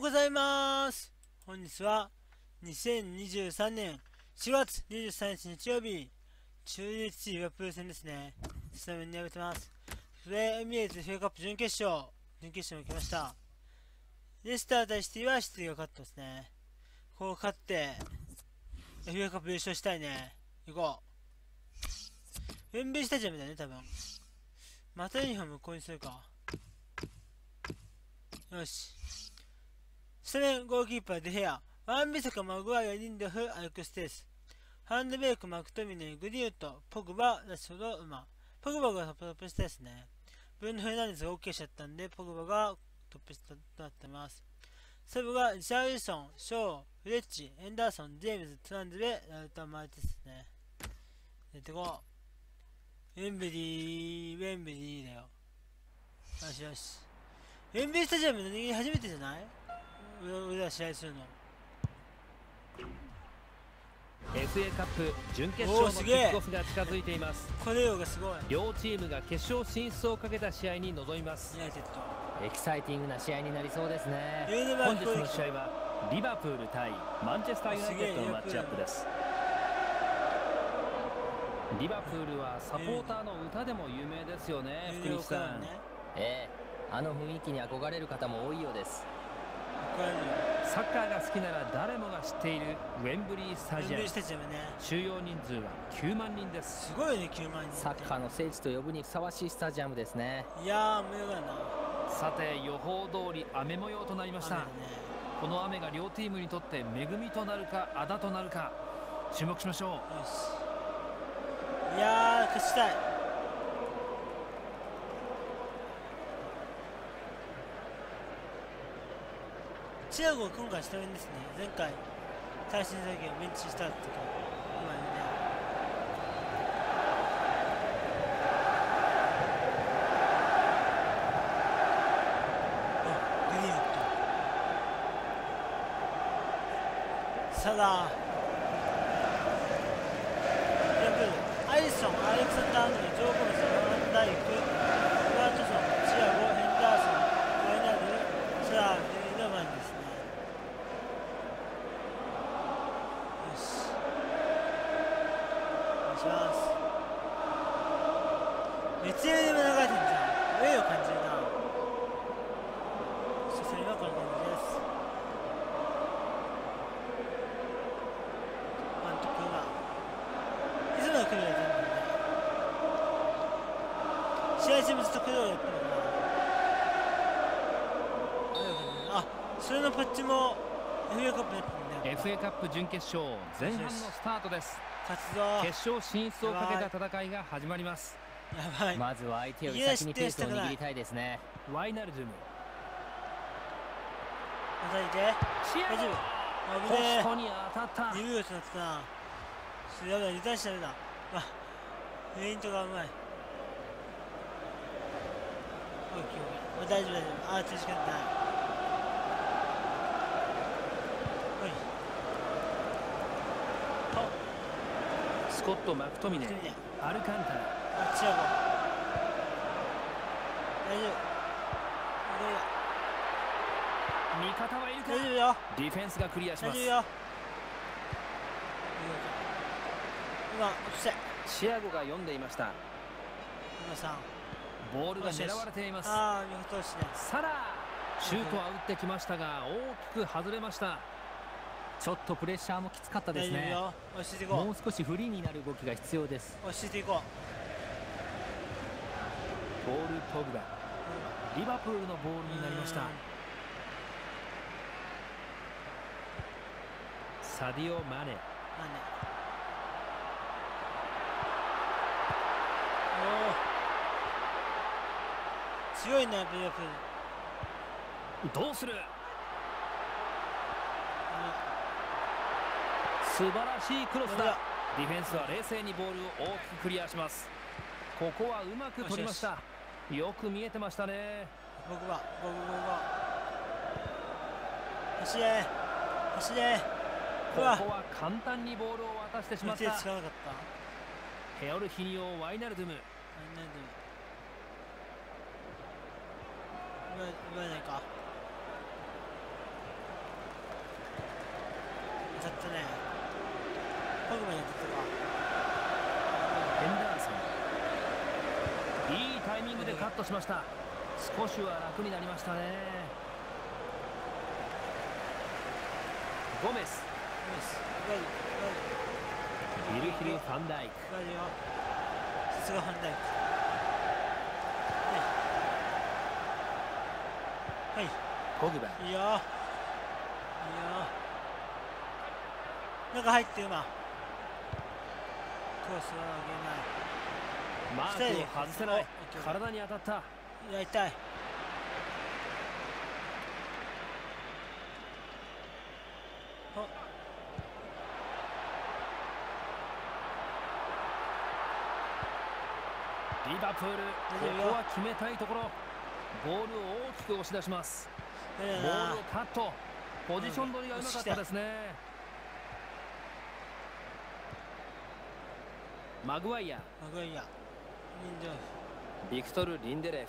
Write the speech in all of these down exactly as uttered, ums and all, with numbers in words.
ございます。本日はにせんにじゅうさんねんしがつにじゅうさんにち日曜日、中日リバプール戦ですね。スタメンに敗れてます。それエミレーツ エフエー カップ準決勝、準決勝に来ました。レスター対シティはシティが勝ったですね。こう勝って、エフエー カップ優勝したいね。行こう。ウェンブリースタジアムだね、多分。またユニフォーム購入するか。よし。スタメンゴールキーパーデヘア、ワンビサカ、マグワイア、リンドフ、アルクステース、ハンドベイク、マクトミネ、グリュート、ポグバ、ラッシュフォード、ウマ。ポグバがトップトップ下ですね。ブルーノ・フェルナンデスが OK しちゃったんで、ポグバがトップ下となってます。サブがリシャールソン、ショー、フレッチ、エンダーソン、ジェームズ、トランズベ、ラウター・マーティスですね。やってこう。ウェンブリー、ウェンブリーだよ。よしよし。ウェンブリースタジアムの人間初めてじゃない？俺ら試合するの。 エフエー カップ準決勝のキックオフが近づいています。 これよがすごい。 両チームが決勝進出をかけた試合に臨みます。 ユナイテッドエキサイティングな試合になりそうですね。 本日の試合はリバプール対マンチェスターユナイテッドのマッチアップです。リバプールはサポーターの歌でも有名ですよね、福西さん。 ええ、あの雰囲気に憧れる方も多いようです。 サッカーが好きなら誰もが知っているウェンブリースタジアム。収容人数はきゅうまんにんです。 すごいね、きゅうまんにん。 サッカーの聖地と呼ぶにふさわしいスタジアムですね。 いやー、無用だな。 さて、予報通り雨模様となりました。ね、この雨が両チームにとって恵みとなるか仇となるか注目しましょう。よし、いやー、勝ちたい。チアゴは今回スタメンですね。前回対戦した時はベンチしたっていうか、今ね。あ、グリーンとサラー、ヤブル、アリソン、アレクサンダー・アンドレ、ジョー・ゴメス、ファンダイク、ロバートソン、チアゴ、ヘンダーソン、ワイナルド、サラー、ディー・ロマンですね。別エでも流れてんじゃん。ウェイを感じるな。そして今この感じです。ワントップがいつもの組みがやってるんだよね。試合中もずっとクローやってるのかな。あ、それのパッチも エフエー カップやってるんだよ。 エフエー カップ準決勝前半のスタートです。 勝つぞ。 決勝進出をかけた戦いが始まります。 やばい。 まずは相手より先にペースを握りたいですね。 ワイナルドゥム、 またいて大丈夫。危ねえ、 ポストに当たった。 リブートなってたな。やばい、油断しちゃダメだ。あ、フェイントがうまい。オッケーオッケー、大丈夫大丈夫。あー、時間ない。おい、 スコット・マクトミネ、アルカンタラ、 あ、チアゴ大丈夫。 味方はいるか。 大丈夫よ。 ディフェンスがクリアします。 大丈夫よ。今落とせ。 チアゴが読んでいました。 今さんボールが狙われています。 ああ、見事ですね。 サラー、シュートは打ってきましたが大きく外れました。 ちょっとプレッシャーもきつかったですね。 落ち着いていこう。 もう少しフリーになる動きが必要です。 落ち着いていこう。 ポール・ポグバ、リバプールのボールになりました。サディオ・マネ、 お強いね、リバプール。 どうする。素晴らしいクロスだ。ディフェンスは冷静にボールを大きくクリアします。ここはうまく取りました。よく見えてましたね。 僕は僕は走れ走れ。 ここは簡単にボールを渡してしまった。ヘオルヒニオ・ワイナルドゥム、 言わないか。 当たったね。ポグバに当たったか。 ヘンダーソン、いいタイミングでカットしました。少しは楽になりましたね。ゴメス、ビルヒル・ファンダイク、 さすがファンダイク。はい、 ポグバ、 いいよいいよ。中入ってうま。コースはマークを外せない。体に当たった。 いや、痛い。 リバプール、ここは決めたいところ。ボールを大きく押し出します。ボールをカット。ポジション取りがうまかったですね。マグワイア、 マグワイア、 ビクトル・リンデレフ、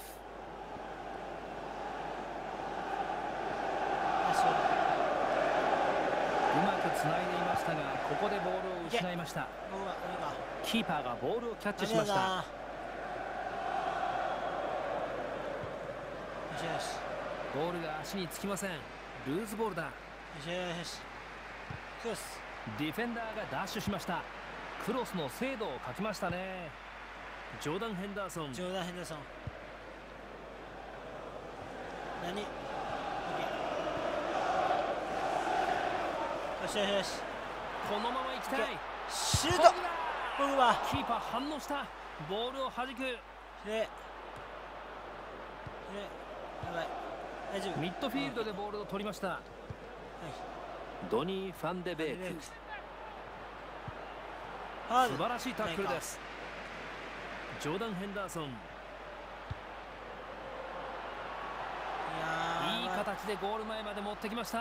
うまくつないでいましたが、ここでボールを失いました。キーパーがボールをキャッチしました。ボールが足につきません。ルーズボールだ。ディフェンダーがダッシュしました。クロスの精度を欠きましたね。ジョーダン・ヘンダーソン、 ジョーダン・ヘンダーソン、何？よしよしよし、 このまま行きたい。 シュート。ポグバ、 キーパー反応した。ボールを弾く。 でやばい、大丈夫。 ミッドフィールドでボールを取りました。はい、ドニー・ファンデベーク、素晴らしいタックルです。ジョーダン・ヘンダーソン、いい形でゴール前まで持ってきました。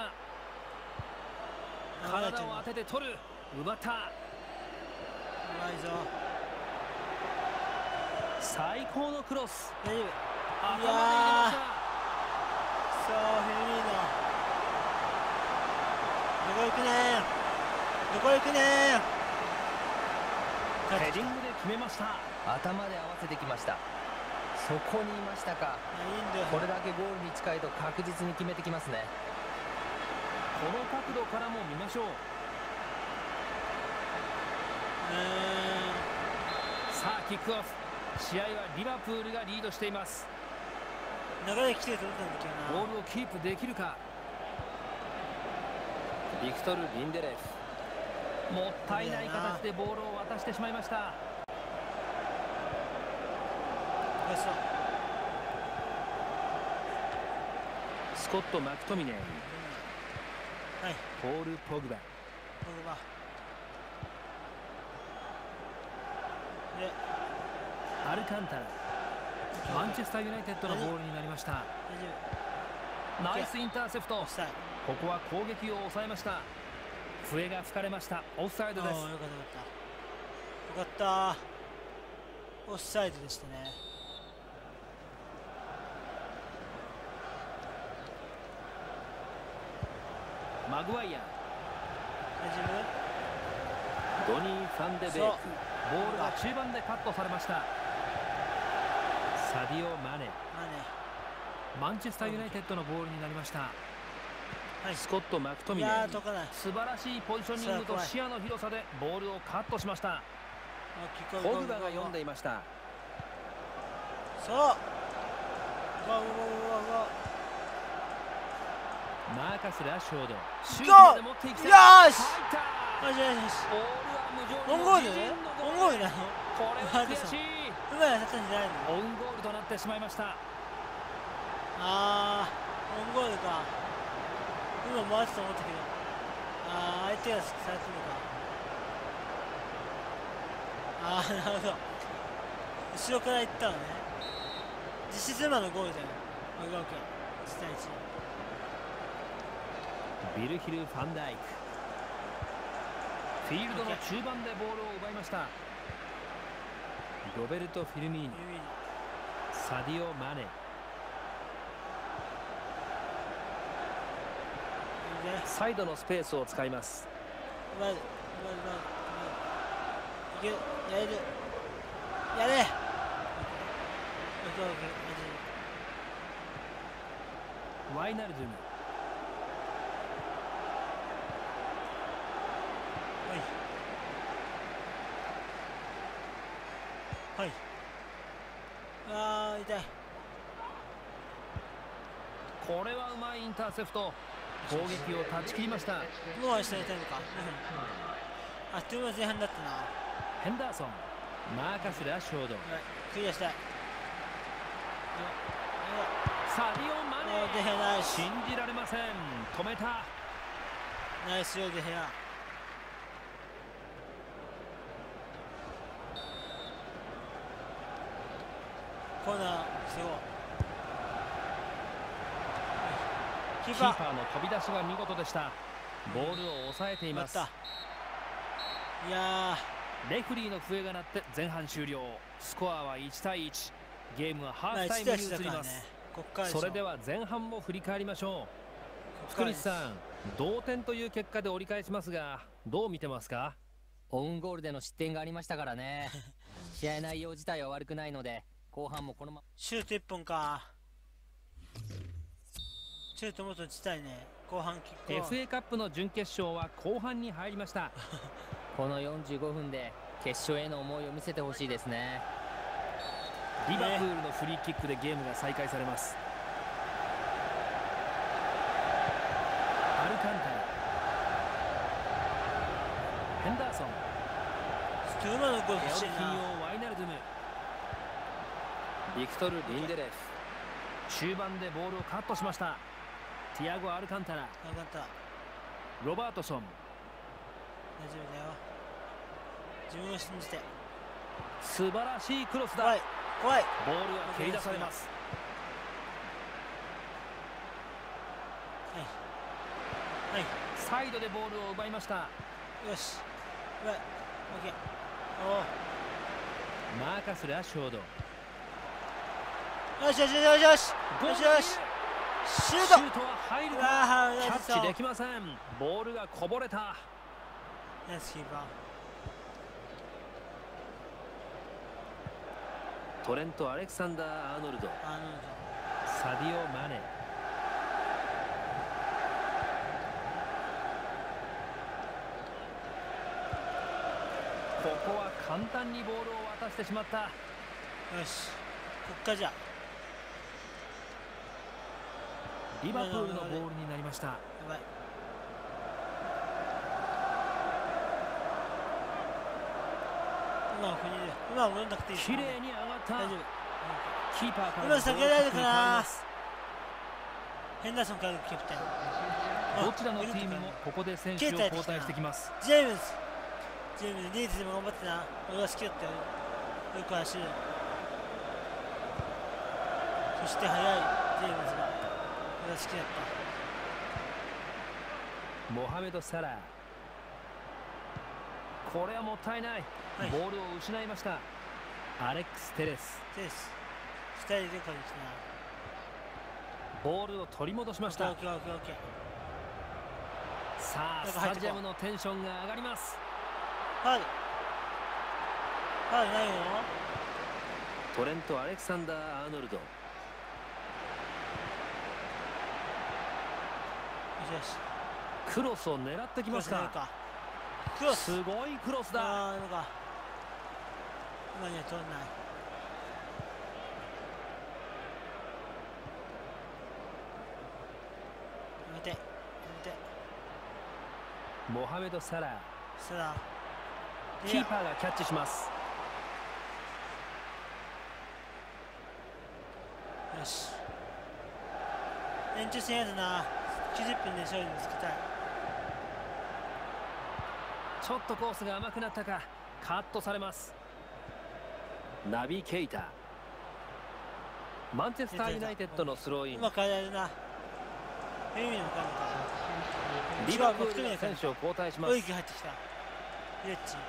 体を当てて取る。奪った。うまいぞ。 最高のクロス。 大丈夫。 頭で入れました。 そう、フェルミーノ。どこ行くねー。どこ行くねー。 ヘディングで決めました。 頭で合わせてきました。そこにいましたか。これだけゴールに近いと確実に決めてきますね。 この角度からも見ましょう。さあキックオフ。試合はリバプールがリードしています。 流れ来てると思ったんだけどな。 ボールをキープできるか。ビクトル・リンデレフ、もったいない形でボールを渡してしまいました。スコット・マクトミネー、 はい、 ポール・ポグバ、 ポグバでアルカンタラ、マンチェスターユナイテッドのボールになりました。ナイスインターセプト。ここは攻撃を抑えました。笛が吹かれました。オフサイドです。 よかったよかったよかった。オフサイドでしたね。 マグワイア、 大丈夫。ドニー・ファンデベーク、ボールが中盤でカットされました。サディオ・マネ、マンチェスターユナイテッドのボールになりました。はい、スコット・マクトミネー、素晴らしいポジショニングと視野の広さでボールをカットしました。ポグバが読んでいました。 そう、ゴーゴーゴーゴー。 マーカス・ラッシュフォード、シュートまで持っていきたい。 よーし、よしよしよし。オンゴール？オンゴールなの？ これは悔しい。 うまい当たったんじゃないの？ オウンゴールとなってしまいました。 あー、オンゴールか。今回ってと思ったけど、あー、相手がされてるのか。あー、なるほど。後ろから行ったのね。実質今のゴールだよ。オッケーオッケー。いちたいいち。 ビルヒル・ファンダイク、フィールドの中盤でボールを奪いました。ロベルト・フィルミーノ、サディオ・マネ、サイドのスペースを使います。 奪える奪える奪えるいけるやれるやれオッケーオッケーワイナルドゥム。 はいはいあー痛いこれはうまいインターセプト。攻撃を断ち切りました。 もう下にいたのかあっという間前半だったな。 ヘンダーソン、マーカス・ラッシュフォード、 クリアしたい。 サディオ・マネデヘアナイス。 信じられません。止めた。 ナイスよデヘア。コーナーすごい。キーパーキーパーの飛び出しは見事でした。ボールを抑えています。 いやレフリーの笛が鳴って前半終了。スコアはいちたいいち。ゲームはハーフタイムに移ります。それでは前半も振り返りましょう。福西さん、同点という結果で折り返しますが、どう見てますか？ オウンゴールでの失点がありましたからね。試合内容自体は悪くないので、後半もこのままシュートいっぽんか。シュートもっと打ちたいね。後半キック。 エフエー カップの準決勝は後半に入りました。 このよんじゅうごふんで決勝への思いを見せてほしいですね。 リバプールのフリーキックでゲームが再開されます。アルカンタラ、ヘンダーソン、 今のゴール欲しいな。 ワイナルドゥム、ビクトル・リンデレフ。中盤でボールをカットしました。ティアゴ・アルカンタラ、ロバートソン。 大丈夫だよ。自分を信じて。 素晴らしいクロスだ。 怖い怖い。 ボールが蹴り出されます。 はいはい。 サイドでボールを奪いました。 よし。うわ、オッケー。おお。 マーカス・ラッシュフォード。 よしよしよしよしよしよし。シュート。 シュートは入るか。キャッチできません。ボールがこぼれた。 ナイスキーパー。 トレント・アレクサンダー・アーノルド、 アーノルド、 サディオ・マネ。ここは簡単にボールを渡してしまった。 よし、こっからじゃ。 リバプールのボールになりました。やばい。 今はここにいる。今は戻んなくていい。 綺麗に上がった。 大丈夫。 キーパーから今避けられるかな。ヘンダーソンからキャプテン。 どちらのチームもここで選手を交代してきます。 ジェームズ。ジェームズリーズでも頑張ってな。俺が好きだったよ。よく走る。そして速いジェームズが俺が好きだった。 モハメド・サラー。これはもったいない。はい、ボールを失いました。アレックス・テレス。 テレス。ふたりでこれですね。 ボールを取り戻しました。さあ、スタジアムのテンションが上がります。 ファウル。ファウルないよ。 トレント・アレクサンダー・アーノルド。よしよし。 クロスを狙ってきました。 クロス。 すごいクロスだ。 ああ、なんか今には通らない。やめてやめて。 モハメド・サラー。 サラー。キーパーがキャッチします。 よし。延長戦やだな。きゅうじゅっぷんで勝利につけたい。 ちょっとコースが甘くなったか。カットされます。ナビ・ケイタ。マンチェスターユナイテッドのスローイン。 うまく変えられるな。 リバプールの選手を交代します。 オイキ入ってきた。レッチ。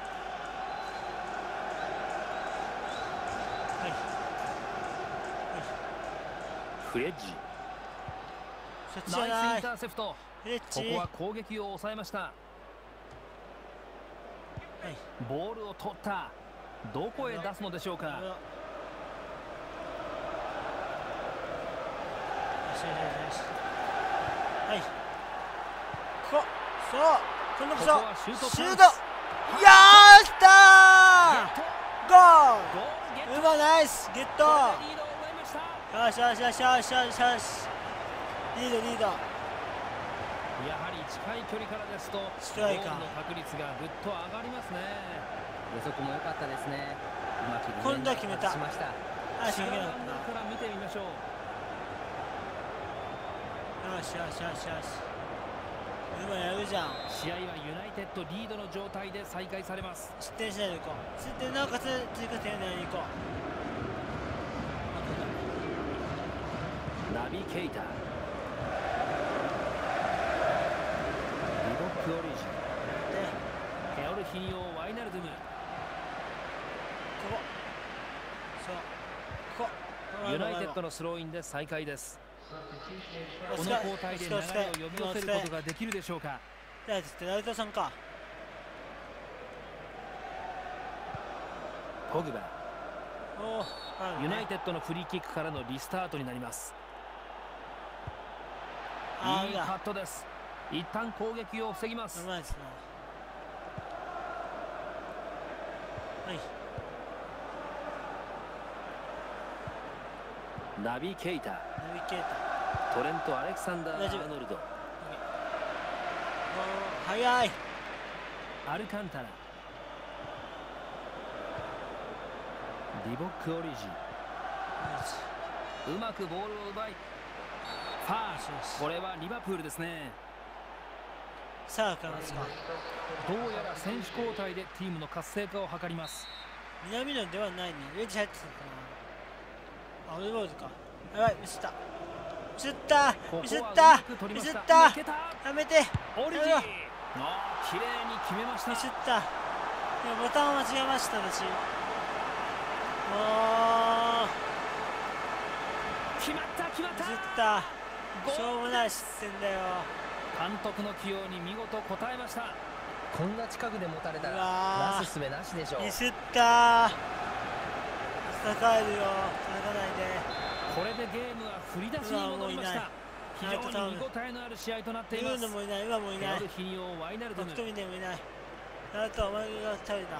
はい。 フレッジ。ナイスインターセプト。ここは攻撃を抑えました。 ボールを取った。どこへ出すのでしょうか。 よしよしよし。はい。こそう今度こそシュート。やーしたーゴール。うまナイスゲット。よしよしよしよしよしよし。リードリード。 やはり近い距離からですとゴールの確率がぐっと上がりますね。 予測も良かったですね。うまく今度は決めた。 しました。 あ、し違うアングルから見てみましょう。 よしよしよしよし。今やるじゃん。 試合はユナイテッドリードの状態で再開されます。 失点しないでいこう。失点なおかつ追加点狙いに行こう。ナビケイタ、リボックオリジン、エオルヒニオ・ワイナルドゥム。 ここそうここユナイテッドのスローインで再開です。この交代で流れを呼び寄せることができるでしょうか。 ライトさんか。 ポグバ、ユナイテッドのフリーキックからのリスタートになります。いいカットです。一旦攻撃を防ぎます。 うまいですね。はい。 ナビケイタ、 ナビケイタ、 トレント・アレクサンダー・アーノルド、 速い。 アルカンタラ、リボック・オリジン、うまくボールを奪いファール。これはリバプールですね。 さあ変わりますか。 どうやら選手交代でチームの活性化を図ります。 南野ではないね。レジ入ってたかな。あ、オリボールか。やばい、ミスった。ミスったミスったミスったやめて。 オリジン、あ、綺麗に決めました。 ミスった。ボタンを間違えました私。もう決まった決まった。 ミスった。しょうもない失点だよ。 監督の起用に見事応えました。 こんな近くで持たれたらなすすべなしでしょう。 ミスった。戦えるよ。戦わないで。 これでゲームは振り出しに戻りました。非常に見応えのある試合となっています。 ユーノもいない、今もいない。 エオルヒニオ・ワイナルドム、 マクトミネもいない。あとお前が食べた。や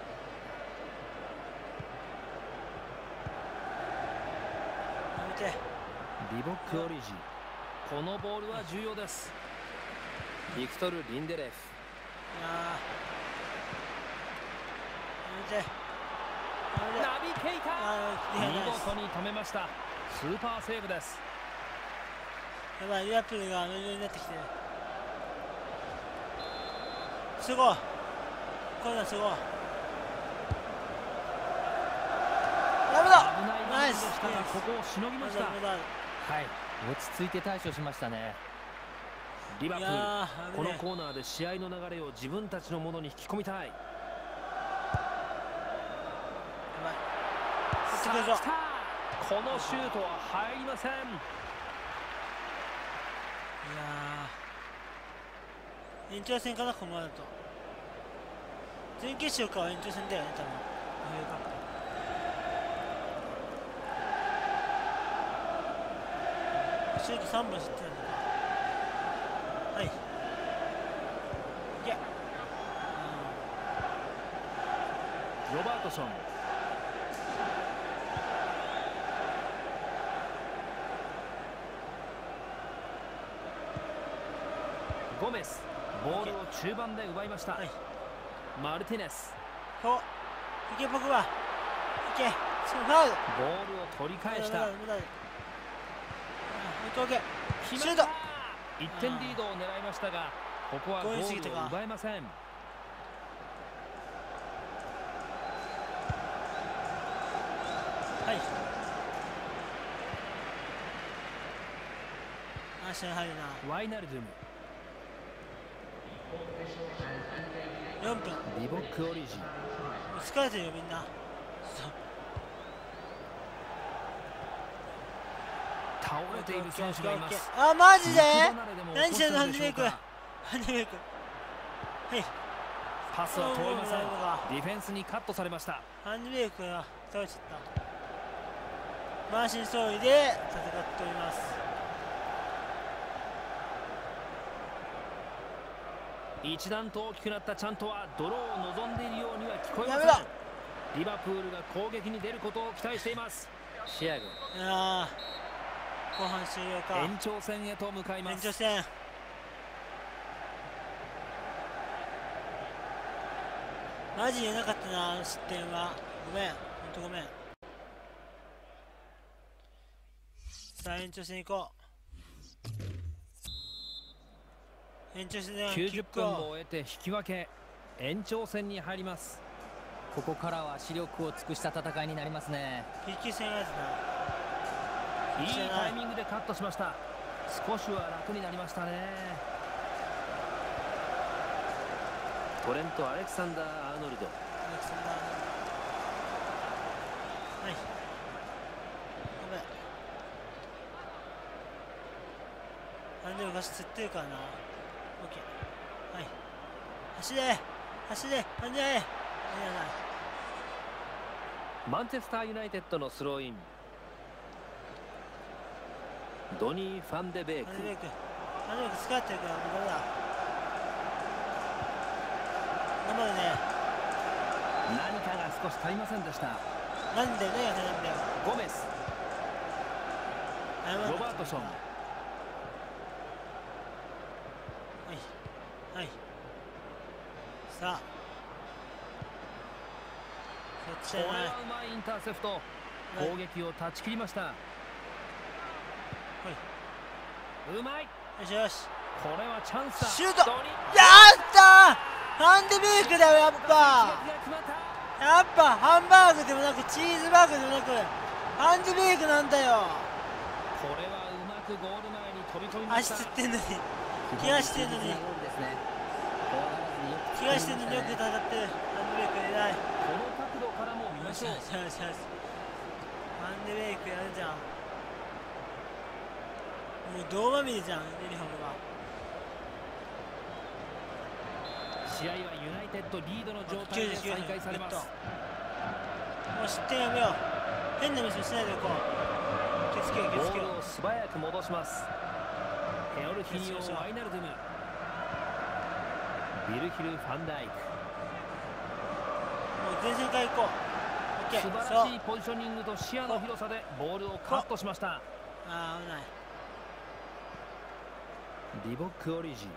めて。 リボック・オリジン、このボールは重要です。ビクトル・リンデレフ、 いややめて。 ナビケイタ、見事に止めました。スーパーセーブです。 やばい、リバプールがノリノリになってきてる。すごい。これだすごい。ダメだ。ナイス。 ここをしのぎました。はい、 落ち着いて対処しましたね。 リバプール、このコーナーで試合の流れを自分たちのものに引き込みたい。さあ来た。このシュートは入りません。いやー、延長戦かな、この後準決勝か延長戦だよね、多分。シュートさんぼん知ってるんだ。はい。いや、 ロバートソン、ゴメス、ボールを中盤で奪いました。はい、マルティネス、 ほいけ、僕はいけ、ファウル。 ボールを取り返した。 シュート。 いってんリードを狙いましたが、ここはゴールを奪えません。 はい。足が入るな。 ワイナルドゥム、 よんぷん。 リボック・オリジン、 疲れてるよみんな。 倒れている選手がいます。 あ、マジで何してんのハンディメイク。ハンディメイク。はい。 パスは通りません。ディフェンスにカットされました。 ハンドベイクが倒れちゃった。満身創痍で戦っております。 一段と大きくなったチャントはドローを望んでいるようには聞こえません。リバプールが攻撃に出ることを期待しています。シアグ。 いや後半終了か。 延長戦へと向かいます。 延長戦。マジ言えなかったな、あの失点は。ごめん、ほんとごめん。さあ延長戦行こう。延長戦できゅうじゅっぷんを終えて引き分け、延長戦に入ります。 ここからは視力を尽くした戦いになりますね。 ピーケー 戦やつな。 いいタイミングでカットしました。少しは楽になりましたね。トレント・アレクサンダー・アーノルド。アレクサンダー・アーノルド。 はい、ごめん。ハンドルがつってるからな。オッケー。はい、走れ走れハンドル。 マンチェスターユナイテッドのスローイン。ドニー・ファンデベーク。 ファンデベーク。ファンデベーク使ってるから無駄だ。頑張るね。 何かが少し足りませんでした。 なんで何が足りないんだよ。 ゴメス。ロバートソン。 はいはい。さあこれはうまいインターセプト。攻撃を断ち切りました。はい、うまい。 よしよし、 これはチャンスだ。 シュート。やったー。ハンデベークだよ。やっぱやっぱハンバーグでもなくチーズバーグでもなくハンデベークなんだよ。 これはうまくゴール前に飛び込みました。 足つってんのに怪我してんのに怪我してんのによく戦ってる。ハンデベーク偉い。 この角度からも見ましょう。 ハンデベークやるじゃん。もう胴まみれじゃん、ユニフォームが。 試合はユナイテッドリードの状態で再開されます。 もう失点やめよう。変なミスしないでおこう。気をつけよう気をつけよう。 ボールを素早く戻します。ヘオルヒニオ・ワイナルドゥム。ビルヒル・ファンダイク。 もう前線から行こう。 素晴らしいポジショニングと視野の広さでボールをカットしました。 ああ危ない。 リボック・オリジン。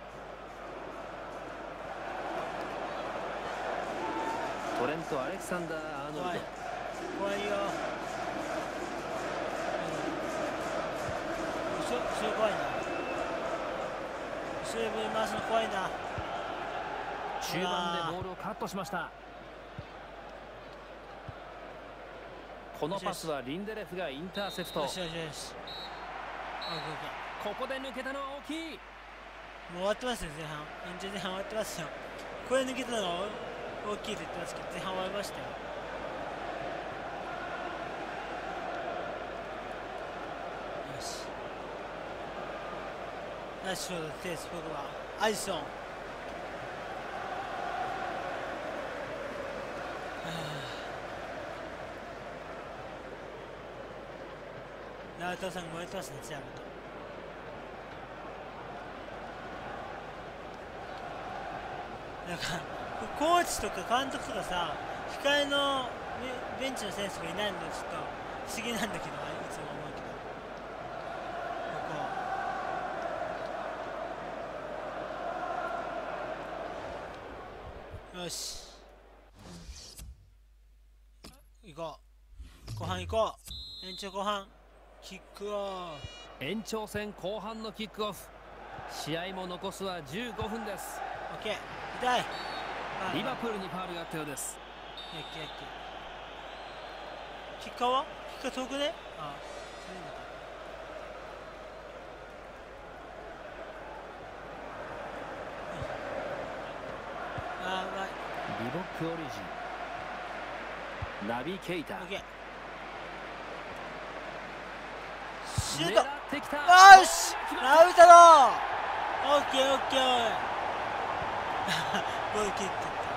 トレント・アレクサンダー・アーノルド。 怖いよ。後ろ後ろ怖いな。後ろに回すの怖いな。 中盤でボールをカットしました。このパスはリンデレフがインターセプト。 よしよしよし。 ここで抜けたのは大きい。 もう終わってますよ前半。延長前半終わってますよ。これ抜けたのが大きいと言ってますけど前半終わりましたよ。よし。ラッシュフォード、テース、ポグバ、アリソン。ラウターさんが燃えてますね、チアムと。なんかコーチとか監督とかさ、控えのベンチの選手がいないのでちょっと不思議なんだけど、いつも思うけど、ここよし行こう。後半行こう。延長後半キックオフ。 延長戦後半のキックオフ。試合も残すはじゅうごふんです。 オッケー。痛い。 リバプールにファウルがあったようです。 オッケーオッケー。キッカーはキッカー遠くね。ああ、そういうのか。ああ、うまい。 リボック・オリジン。ナビ・ケイタ。 オッケー。シュート。 狙ってきた。 よし、ラウタロー。オッケーオッケー。 ゴールキック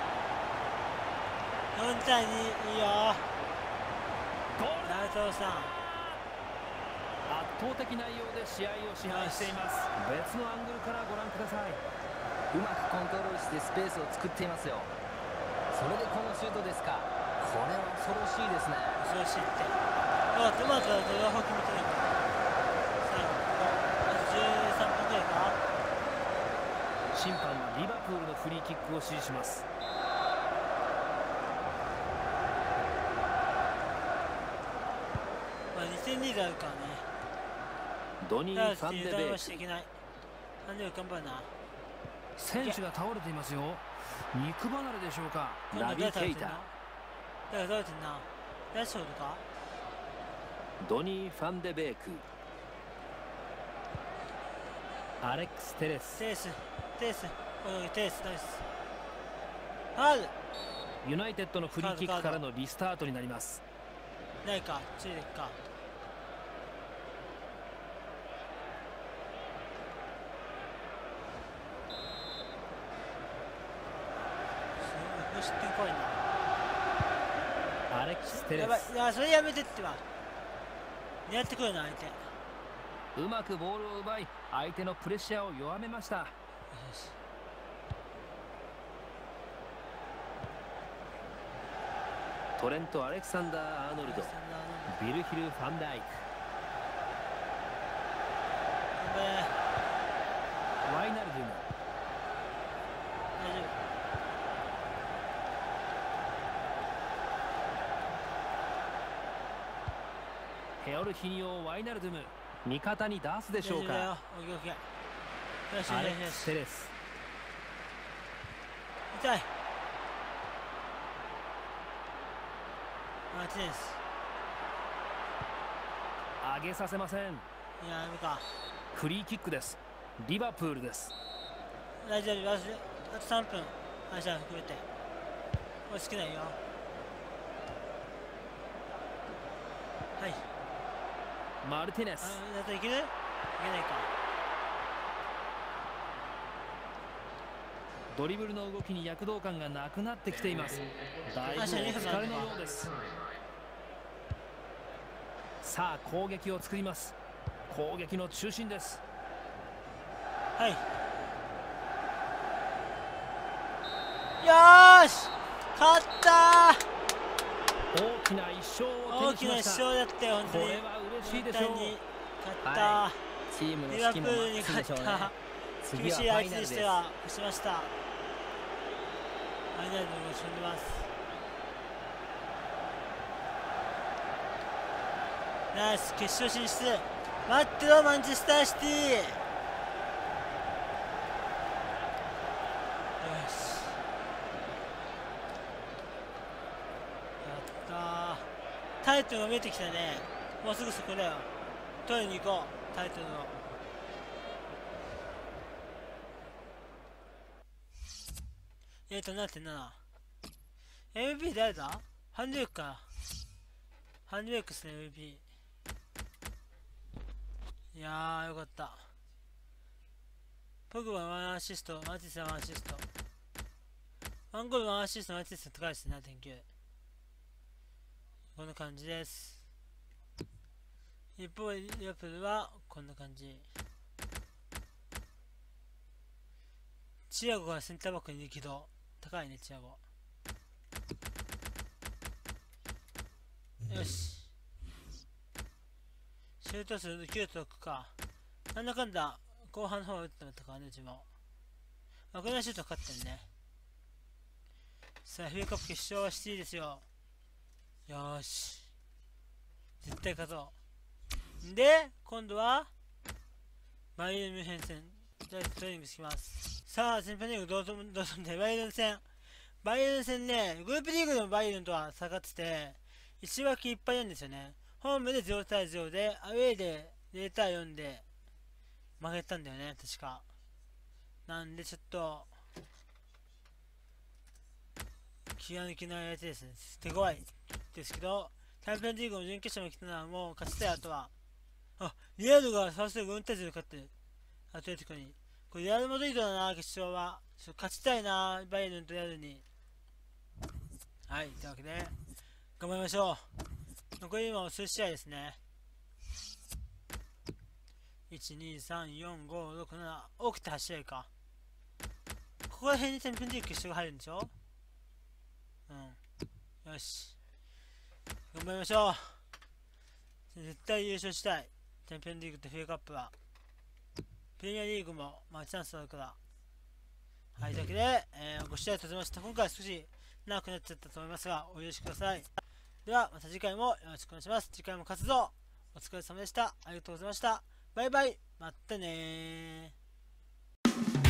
よんたいに、いいよ内藤さん。 圧倒的内容で試合を支配しています。別のアングルからご覧ください。 うまくコントロールしてスペースを作っていますよ。それでこのシュートですか。これは恐ろしいですね。 恐ろしいって。あ、うまくドラフォ決めてるんだ。最後あとじゅうさんぷんくらいか。 審判はリバプールのフリーキックを指示します。 まあにてんリードあるからね。 ドニー・ファンデベーク。 していけない。ファンデベーク頑張るな。 選手が倒れていますよ。肉離れでしょうか。 ナビケイタ。誰倒れてんな。ラッシュフォードか。 ドニー・ファンデベーク。アレックス・テレス。 テレステレスおいテレスナイス。ファウル。 ユナイテッドのフリーキックからのリスタートになります。 ないか、注意でっか。失点怖いな。 アレックス・テレス。 やばい、いやそれやめてってば。狙ってくるな相手。 うまくボールを奪い相手のプレッシャーを弱めました。よし。トレント・アレクサンダー・アーノルド、ビルヒル・ファンダイク、ワイナルドゥム。 大丈夫。 ヘオルヒニオ・ワイナルドゥム、味方に出すでしょうか。 アレックス・テレス。 痛い。マーティネス。 上げさせません。 いや、やめか。 フリーキックです。リバプールです。 大丈夫。あとさんぷん。あ、じゃあ含めて落ち着けないよ。はい。 マルティネス。 あ、だといける？いけないか。 ドリブルの動きに躍動感がなくなってきています。だいぶお疲れのようです。さあ攻撃を作ります。攻撃の中心です。 はい。よーし勝ったー。 大きな一勝を手にしました。 大きな一勝だったよ。本当にこれは嬉しいでしょう。 勝ったー、はい、 チームのリバプールに勝った。厳しい相手にしてはしました。ファイナルでも進んでます。ナイス。決勝進出待ってろマンチェスターシティ。よしやったー。タイトルが見えてきたね。もうすぐそこだよ。取りに行こうタイトルを。えーと、なってんな。エムブイピー 誰だ？ハンドベックか。ハンドベックっすね、エムブイピー。いやー、よかった。ポグバワンアシスト、マティスワンアシスト。ワンゴールワンアシスト、マティス高いですね、点きゅう。こんな感じです。一方、リバプールはこんな感じ。チアゴがセンターバックにいるけど、高いね、チアゴ。よし。シュート数きゅうとろくか。なんだかんだ、後半の方が打ってなかったからね、うちも。まあ、これはシュートかかってるね。さあ、エフエーカップ決勝はシティですよ。よーし。絶対勝とう。で、今度は、バイエルンミュンヘン戦。じゃあ、トレーニングします。さあ、チャンピオンリーグどうぞ、どうぞで、バイエルン戦。バイエルン戦ね、グループリーグのバイエルンとは下がってて、いちわきいっぱいなんですよね。ホームでゼロたいゼロで、アウェーでゼロたいよんで負けたんだよね、確か。なんでちょっと、気が抜けない相手ですね。手強いですけど、チャンピオンリーグの準決勝に来たのはもう勝ちたい。あとは、あ、リアルがサウスでごたいゼロ勝ってる。アトレティコに。 これレアルマドリードだな、決勝は。ちょっと勝ちたいな、バイエルンとレアルに。はい、というわけで、頑張りましょう。残り今も数試合ですね。いち、に、さん、よん、ご、ろく、なな、多くてはち試合か。ここら辺にチャンピオンリーグ決勝が入るんでしょ。うん。よし。頑張りましょう。絶対優勝したい。チャンピオンリーグとフィーカップは。プレミアリーグも、まあ、チャンスあるから。はい、というわけで、えー、ご視聴ありがとうございました。今回は少し長くなっちゃったと思いますが、お許しください。では、また次回もよろしくお願いします。次回も勝つぞ。お疲れ様でした。ありがとうございました。バイバイ。またねー。